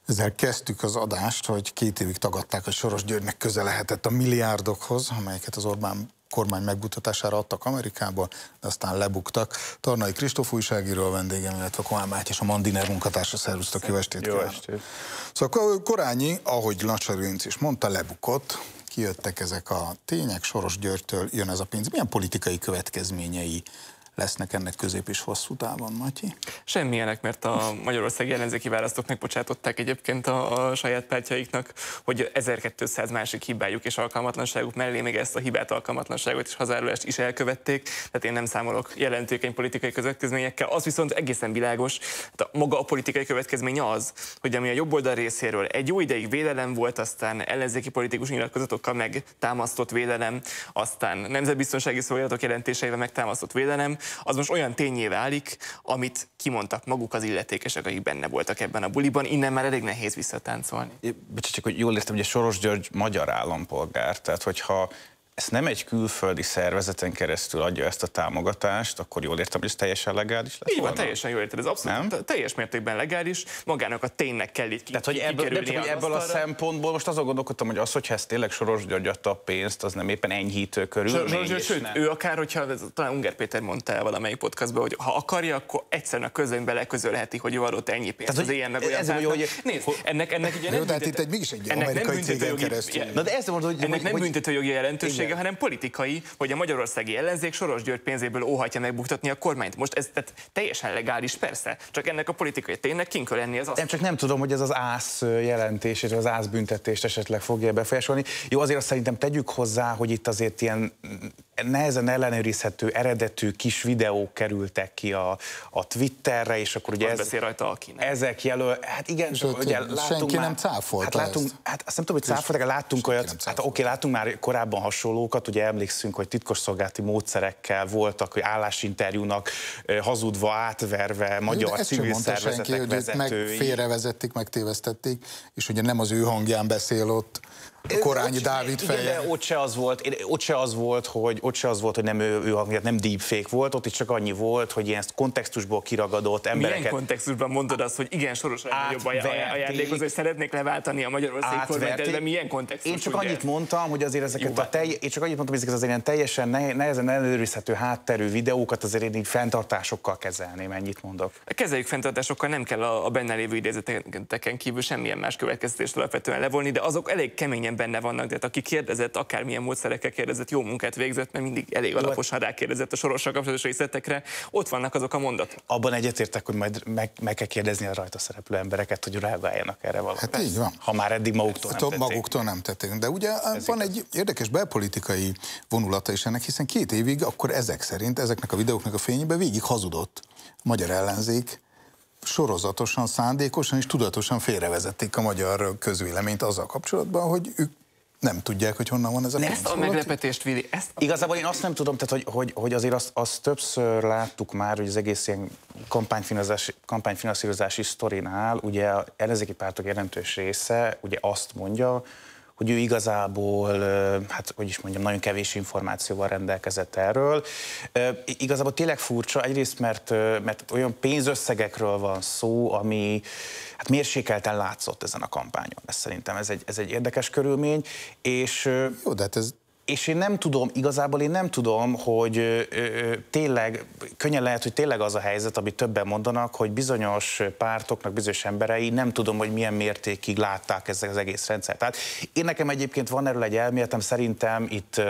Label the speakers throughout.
Speaker 1: Ezzel kezdtük az adást, hogy 2 évig tagadták, hogy Soros Györgynek köze lehetett a milliárdokhoz, amelyeket az Orbán kormány megbutatására adtak Amerikába, de aztán lebuktak. Tarnai Kristóf újságíró a vendégem, illetve Komály Mátyás, a Mandiner munkatársa. Szervusztok, jó estét kívánok! Szóval Korányi, ahogy Nacsary Lőrinc is mondta, lebukott, kijöttek ezek a tények, Soros Györgytől jön ez a pénz. Milyen politikai következményei lesznek ennek közép és hosszú távon, Matyi?
Speaker 2: Semmilyenek, mert a magyarországi ellenzéki választók megbocsátották egyébként a saját pártjaiknak, hogy 1200 másik hibájuk és alkalmatlanságuk mellé még ezt a hibát, alkalmatlanságot és hazárulást is elkövették, tehát én nem számolok jelentékeny politikai következményekkel. Az viszont egészen világos, maga a politikai következménye az, hogy ami a jobb oldal részéről egy jó ideig védelem volt, aztán ellenzéki politikus nyilatkozatokkal megtámasztott védelem, aztán nemzetbiztonsági szolgálatok jelentéseivel megtámasztott védelem, az most olyan tényé válik, amit kimondtak maguk az illetékesek, akik benne voltak ebben a buliban, innen már elég nehéz visszatáncolni.
Speaker 3: Csak hogy jól értem, hogy Soros György magyar állampolgár, tehát hogyha ezt nem egy külföldi szervezeten keresztül adja ezt a támogatást, akkor jól értem, hogy ez teljesen legális lesz?
Speaker 2: Így van, teljesen jól érted, ez abszolút teljes mértékben legális, magának a ténynek kell itt
Speaker 3: tehát, hogy ebből a szempontból most azon gondolkodtam, hogy az, hogyha ezt tényleg Soros György adta a pénzt, az nem éppen enyhítő körülmény.
Speaker 2: Sőt, ő akár, hogyha talán Ungár Péter mondta el valamelyik podcastban, hogy ha akarja, akkor egyszerűen a közönybe beleközölheti, hogy ő adott ennyi pénzt az ilyen meg olyan pártnak. Nézd, ennek ugye nem büntetőjogi jelentősége, hanem politikai, hogy a magyarországi ellenzék Soros György pénzéből óhajtja megbuktatni a kormányt. Most ez tehát teljesen legális, persze, csak ennek a politikai ténynek kint kell lenni az asztal.
Speaker 3: Nem, csak nem tudom, hogy ez az ÁSZ jelentését, az ÁSZ büntetést esetleg fogja befolyásolni. Jó, azért azt szerintem tegyük hozzá, hogy itt azért ilyen nehezen ellenőrizhető, eredetű kis videók kerültek ki a Twitterre, és akkor ugye
Speaker 2: beszél rajta akinek.
Speaker 3: Ezek jelöl, hát igen,
Speaker 1: ugye senki nem cáfolta
Speaker 3: hát azt nem tudom, hogy cáfoltak, láttunk olyat, hát oké, láttunk már korábban hasonlókat, ugye emlékszünk, hogy titkosszolgálati módszerekkel voltak, hogy állásinterjúnak hazudva, átverve magyar civil szervezetek vezetői.
Speaker 1: Meg félrevezették, megtévesztették, és ugye nem az ő hangján beszél ott a Korányi Dávid feje.
Speaker 3: De ott se az volt, hogy nem ő hangját, nem deepfake volt, ott is csak annyi volt, hogy ilyen kontextusból kiragadott embereket.
Speaker 2: Milyen kontextusban mondod azt, hogy igen, Soros nagyobb ajándékozó, hogy szeretnék leváltani a magyarországi kormányt, de milyen kontextus?
Speaker 3: Én csak annyit mondtam, hogy azért ezeket az ilyen teljesen nehezen ellenőrizhető hátterű videókat azért én így fenntartásokkal kezelném, ennyit mondok.
Speaker 2: Kezeljük fenntartásokkal, nem kell a benne lévő idézeteken kívül semmilyen más következtetést alapvetően levonni, de azok elég keményen benne vannak, de aki kérdezett, akármilyen módszerekkel kérdezett, jó munkát végzett, mert mindig elég alaposan rákérdezett a Sorossal kapcsolatos részletekre, ott vannak azok a mondatok.
Speaker 3: Abban egyetértek, hogy majd meg kell kérdezni a rajta szereplő embereket, hogy reagáljanak erre valamit.
Speaker 1: Hát így van.
Speaker 3: Ha már eddig maguktól
Speaker 1: nem tették. De ugye van egy érdekes belpolitikai vonulata is ennek, hiszen 2 évig akkor ezek szerint, ezeknek a videóknak a fényében végig hazudott a magyar ellenzék, sorozatosan, szándékosan és tudatosan félrevezették a magyar közvéleményt azzal kapcsolatban, hogy ők nem tudják, hogy honnan van ez a pénz.
Speaker 2: Ezt a meglepetést, Vili,
Speaker 3: Igazából én azt nem tudom, tehát, hogy azért azt többször láttuk már, hogy az egész ilyen kampányfinanszírozási sztorinál, ugye az ellenzéki pártok jelentős része ugye azt mondja, hogy ő igazából, hát hogy is mondjam, nagyon kevés információval rendelkezett erről. Igazából tényleg furcsa, egyrészt, mert olyan pénzösszegekről van szó, ami hát mérsékelten látszott ezen a kampányon. Szerintem ez egy érdekes körülmény, és...
Speaker 1: Jó, de hát ez...
Speaker 3: És én nem tudom, igazából én nem tudom, hogy tényleg, könnyen lehet, hogy tényleg az a helyzet, amit többen mondanak, hogy bizonyos pártoknak, bizonyos emberei nem tudom, hogy milyen mértékig látták ezek az egész rendszert. Tehát én nekem egyébként van erről egy elméletem, szerintem itt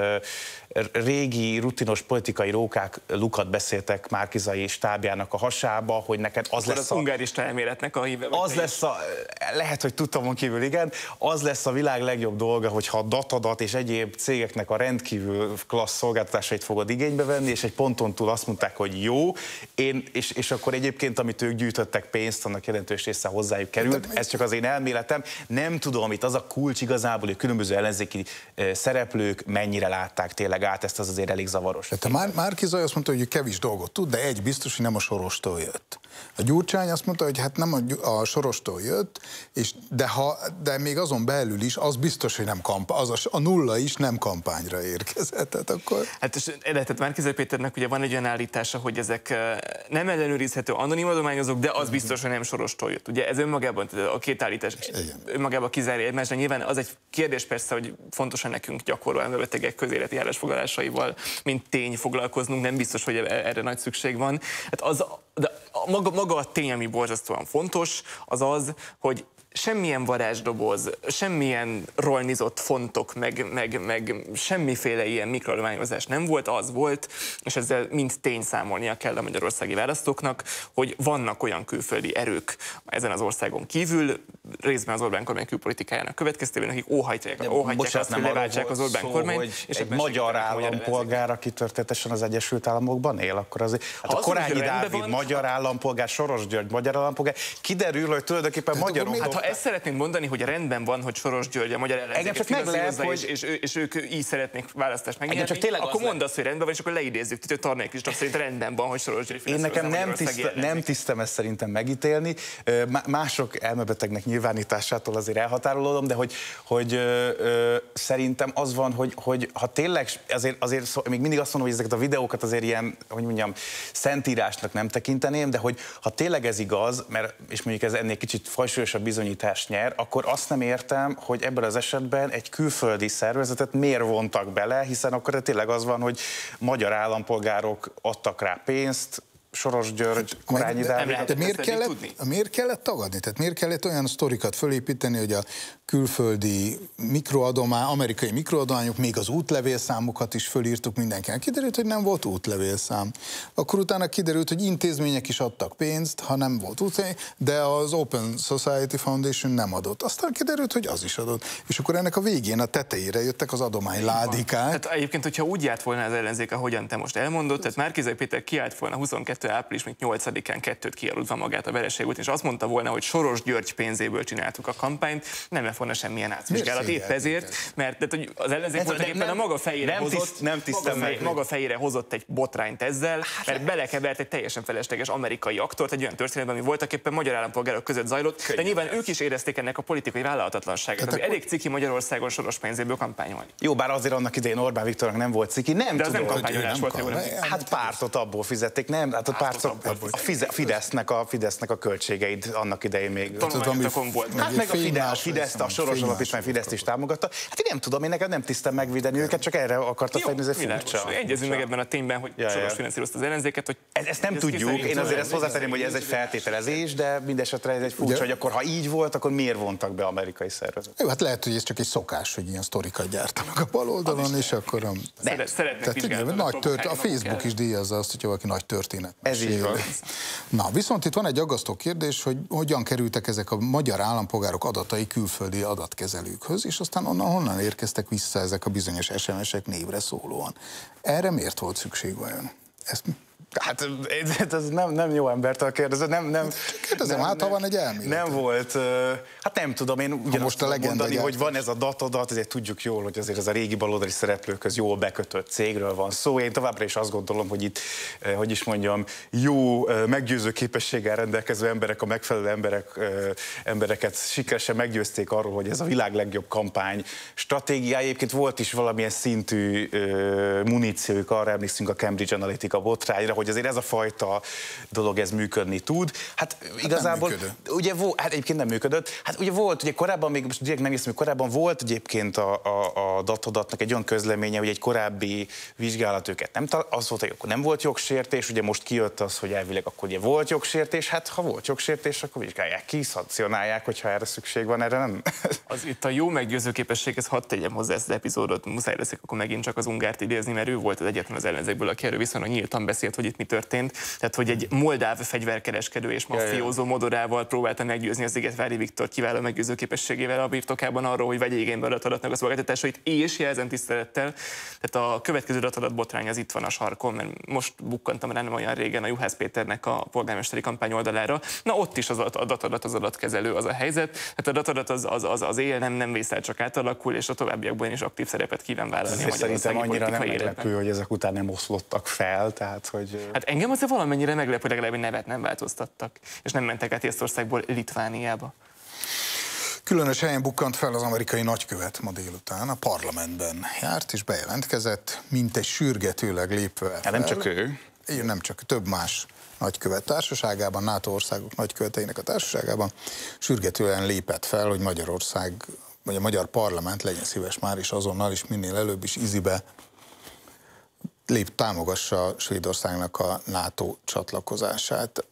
Speaker 3: régi, rutinos politikai rókák lukat beszéltek Márki-Zay stábjának a hasába, hogy neked az lesz
Speaker 2: az ungárista elméletnek a híve.
Speaker 3: Az lesz lehet, hogy tudtamon kívül, igen, az lesz a világ legjobb dolga, hogyha a Datadat és egyéb cégeknek a rendkívül klassz szolgáltatásait fogod igénybe venni, és egy ponton túl azt mondták, hogy jó, és akkor egyébként, amit ők gyűjtöttek pénzt, annak jelentős része hozzájuk került. Ez csak az én elméletem. Nem tudom, itt az a kulcs igazából, hogy különböző ellenzéki szereplők mennyire látták tényleg át, ezt az azért elég zavaros.
Speaker 1: Tehát Márki-Zay azt mondta, hogy kevés dolgot tud, de egy biztos, hogy nem a Sorostól jött. A Gyurcsány azt mondta, hogy hát nem a Sorostól jött, de még azon belül is az biztos, hogy nem kampány, a nulla is nem kampány kormányra érkezett. Tehát akkor...
Speaker 2: Hát Márki-Zay Péternek ugye van egy olyan állítása, hogy ezek nem ellenőrizhető anonim adományozók, de az biztos, hogy nem Sorostól jött. Ugye ez önmagában, a két állítás önmagában kizárja egymást, de nyilván az egy kérdés persze, hogy fontosan nekünk gyakorló elmebetegek közéleti állásfoglalásaival, mint tény foglalkoznunk, nem biztos, hogy erre nagy szükség van. Hát de maga a tény, ami borzasztóan fontos, az az, hogy semmilyen varázsdoboz, semmilyen rolnizott fontok, meg semmiféle ilyen mikroadományozás nem volt, az volt, és ezzel mind tény számolnia kell a magyarországi választóknak, hogy vannak olyan külföldi erők ezen az országon kívül, részben az Orbán kormány külpolitikájának következtében, akik óhajtják azt, hogy leváltsák az Orbán kormányt.
Speaker 3: És egy magyar állampolgár, aki történetesen az Egyesült Államokban él, akkor azért hát a Korányi Dávid magyar állampolgár, Soros György magyar állampolgár, kiderül, hogy tulajdonképpen magyarok.
Speaker 2: Ha ezt szeretnénk mondani, hogy rendben van, hogy Soros György a magyar ellenzéket finanszírozza, és ők így szeretnék választást megnyerni, akkor mondd azt, hogy rendben van, és akkor leidézzük, hogy Tarnay Kristóf szerint rendben van, hogy Soros György finanszírozza.
Speaker 3: Én nekem nem tisztem ezt szerintem megítélni. Mások elmebetegnek nyilvánításától azért elhatárolódom, de hogy szerintem az van, hogy ha tényleg, azért még mindig azt mondom, hogy ezeket a videókat azért ilyen, hogy mondjam, szentírásnak nem tekinteném, de hogy ha tényleg ez igaz, és mondjuk ez ennél kicsit fajsúlyosabb bizonyítást nyer, akkor azt nem értem, hogy ebben az esetben egy külföldi szervezetet miért vontak bele, hiszen akkor tényleg az van, hogy magyar állampolgárok adtak rá pénzt, Soros György, Korányi Dávid.
Speaker 1: De miért kellett tagadni? Tehát miért kellett olyan sztorikat fölépíteni, hogy a külföldi amerikai mikroadományok, még az útlevélszámokat is fölírtuk mindenkinek. Kiderült, hogy nem volt útlevélszám. Akkor utána kiderült, hogy intézmények is adtak pénzt, ha nem volt útlevél, de az Open Society Foundation nem adott. Aztán kiderült, hogy az is adott. És akkor ennek a végén, a tetejére jöttek az adományládikák.
Speaker 2: Hát egyébként, hogyha úgy járt volna az ellenzék, ahogyan te most elmondod, tehát Márki-Zay Péter kiállt volna 22. április 8-án 2-t kialudva magát a vereség után, és azt mondta volna, hogy Soros György pénzéből csináltuk a kampányt, nem lett volna semmilyen átvizsgálat. Épp ezért, mert az ellenzék voltaképpen a maga fejére hozott egy botrányt ezzel, mert belekevert egy teljesen felesleges amerikai aktort egy olyan történetben, ami voltaképpen magyar állampolgárok között zajlott, de nyilván ők is érezték ennek a politikai vállalatatlanságát, ami elég ciki Magyarországon Soros pénzéből kampányolni.
Speaker 3: Jó, bár azért annak idején Orbán Viktornak nem volt ciki, nem
Speaker 2: de az
Speaker 3: tudom,
Speaker 2: nem kampányolás volt.
Speaker 3: Hát pártot abból fizették, nem? Hát a Fidesznek a költségeit annak idején még. Hát meg a Fideszt, a Soros Alapítvány Fideszt is támogatta. Hát én nem tudom, én neked nem tisztem megvédeni őket, csak erre akartak fejlődni, ez furcsa.
Speaker 2: Egyezünk meg ebben a tényben, hogy Soros finanszírozta az ellenzéket, hogy
Speaker 3: ezt nem tudjuk, én azért ezt hozzátenném, hogy ez egy feltételezés, de mindesetre ez egy furcsa, hogy akkor ha így volt, akkor miért vontak be amerikai szervezetet?
Speaker 1: Jó, hát lehet, hogy ez csak egy szokás, hogy ilyen sztorikat gyártanak a baloldalon, és akkor a Facebook is díjazza azt, hogy valaki nagy történet.
Speaker 3: Ez így van.
Speaker 1: Na, viszont itt van egy aggasztó kérdés, hogy hogyan kerültek ezek a magyar állampolgárok adatai külföldi adatkezelőkhöz, és aztán honnan érkeztek vissza ezek a bizonyos SMS-ek névre szólóan. Erre miért volt szükség vajon?
Speaker 3: Hát ez nem jó embertől kérdezed,
Speaker 1: hát ha van egy elmélet.
Speaker 3: Nem volt, hát nem tudom, én ugyanazt tudom mondani, hogy van ez a datadat, ezért tudjuk jól, hogy azért ez a régi baloldali szereplőkhöz jól bekötött cégről van szó. Én továbbra is azt gondolom, hogy itt, hogy is mondjam, jó meggyőző képességgel rendelkező emberek, a megfelelő embereket sikeresen meggyőzték arról, hogy ez a világ legjobb kampány stratégiája. Egyébként volt is valamilyen szintű muníciójuk, arra emlékszünk a Cambridge Analytica botrányra, hogy azért ez a fajta dolog ez működni tud. Hát igazából, ugye hát egyébként nem működött. Hát ugye volt, ugye korábban, még most direkt nem hiszem, hogy korábban volt egyébként a datadatnak egy olyan közleménye, hogy egy korábbi vizsgálat őket nem az volt, hogy akkor nem volt jogsértés, ugye most kijött az, hogy elvileg akkor ugye volt jogsértés, hát ha volt jogsértés, akkor vizsgálják ki, szankcionálják, hogyha erre szükség van, erre nem.
Speaker 2: Az itt a jó meggyőző képességhez hadd tegyem hozzá ezt az epizódot, muszáj leszek akkor megint csak az Ungárt idézni, mert ő volt az egyetlen az ellenzékből, aki erről viszonylag nyíltan beszélt, hogy itt mi történt. Tehát, hogy egy moldáv fegyverkereskedő és maffiózó modorával próbálta meggyőzni az Szigetvári Viktor kiváló meggyőző képességével a birtokában arról, hogy vegye igénybe adatatnak a szolgáltatásait, és jelzem tisztelettel. Tehát a következő adatadat botrány az itt van a sarkon, mert most bukkantam rá nem olyan régen a Juhász Péternek a polgármesteri kampány oldalára. Na ott is az adatadat, az adatkezelő az a helyzet. Hát a adatadat az él nem vészel, csak átalakul, és a továbbiakban is aktív szerepet kíván vállalni.
Speaker 3: Szerintem annyira nem meglepő, hogy ezek után nem oszlottak fel, tehát hogy...
Speaker 2: Hát engem azért valamennyire meglepő, hogy legalább nevet nem változtattak, és nem mentek át Észtországból Litvániába.
Speaker 1: Különös helyen bukkant fel az amerikai nagykövet ma délután, a parlamentben járt és bejelentkezett, mint egy sürgetőleg lépve fel.
Speaker 3: Hát nem csak ő.
Speaker 1: Nem csak, több más nagykövet társaságában, NATO országok nagyköveteinek a társaságában sürgetően lépett fel, hogy Magyarország, vagy a magyar parlament legyen szíves már is azonnal, és minél előbb is izibe támogassa Svédországnak a NATO csatlakozását.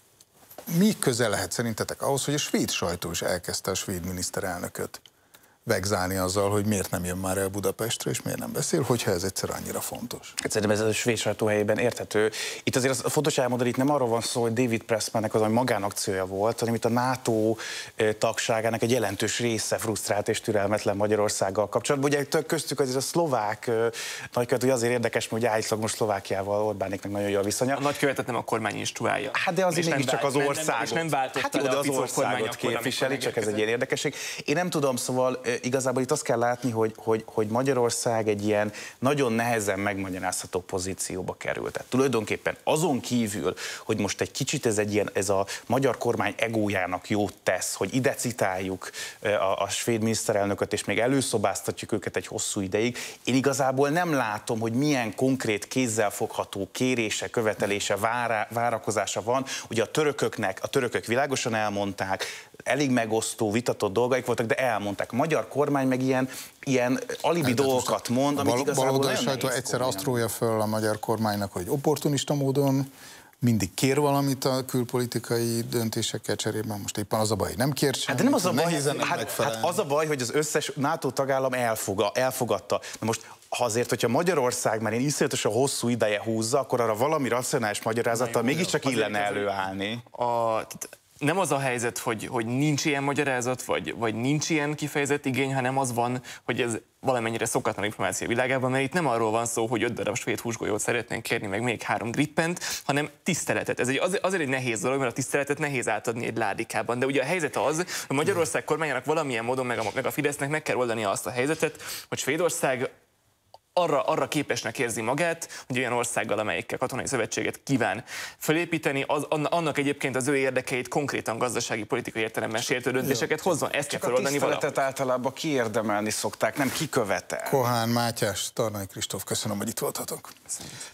Speaker 1: Mi köze lehet szerintetek ahhoz, hogy a svéd sajtó is elkezdte a svéd miniszterelnököt vegzálni azzal, hogy miért nem jön már el Budapestre, és miért nem beszél, hogyha ez egyszer annyira fontos?
Speaker 3: Szerintem ez a svéd sajtó helyében érthető. Itt azért az fontos elmondani, itt nem arról van szó, hogy David Pressmannek az, ami magánakciója volt, hanem itt a NATO tagságának egy jelentős része frusztrált és türelmetlen Magyarországgal kapcsolatban. Ugye köztük azért a szlovák nagykövet, hogy azért érdekes, hogy állítólag most Szlovákiával Orbánéknak nagyon jó a viszonya.
Speaker 2: A nagykövetet nem a kormány instruálja.
Speaker 3: Hát de azért mégiscsak az országot.
Speaker 2: És nem váltotta le
Speaker 3: az országot képviseli, csak ez egy ilyen érdekesség. Én nem tudom, szóval igazából itt azt kell látni, hogy Magyarország egy ilyen nagyon nehezen megmagyarázható pozícióba került. Tehát tulajdonképpen azon kívül, hogy most egy kicsit ez a magyar kormány egójának jót tesz, hogy ide citáljuk a svéd miniszterelnököt, és még előszobáztatjuk őket egy hosszú ideig, én igazából nem látom, hogy milyen konkrét kézzelfogható kérése, követelése, várakozása van. Ugye a törökök világosan elmondták, elég megosztó, vitatott dolgaik voltak, de elmondták. A magyar kormány meg ilyen alibi dolgokat mond, amit igazából
Speaker 1: baloldali sajtó egyszer azt rója föl a magyar kormánynak, hogy opportunista módon mindig kér valamit a külpolitikai döntésekkel cserében. Most éppen az a baj, hogy nem kér semmit.
Speaker 3: Hát de nem az a baj, hát az a baj, hogy az összes NATO tagállam elfogadta. Na most azért, hogyha Magyarország már iszonyatosan hosszú ideje húzza, akkor arra valami racionális magyarázattal mégiscsak illene előállni.
Speaker 2: Nem az a helyzet, hogy nincs ilyen magyarázat, vagy nincs ilyen kifejezett igény, hanem az van, hogy ez valamennyire szokatlan információ világában, mert itt nem arról van szó, hogy 5 darab svéd húsgolyót szeretnénk kérni, meg még 3 grippent, hanem tiszteletet. Ez azért egy nehéz dolog, mert a tiszteletet nehéz átadni egy ládikában. De ugye a helyzet az, hogy Magyarország kormányának valamilyen módon, meg a Fidesznek meg kell oldania azt a helyzetet, hogy Svédország arra képesnek érzi magát, hogy olyan országgal, amelyikkel katonai szövetséget kíván felépíteni, annak egyébként az ő érdekeit konkrétan gazdasági, politikai értelemben sértő döntéseket hozzon. Ezt kell feloldani valahogy.
Speaker 3: Csak a tiszteletet általában kiérdemelni szokták, nem kikövetel.
Speaker 1: Kohán Mátyás, Tarnay Kristóf, köszönöm, hogy itt voltatok.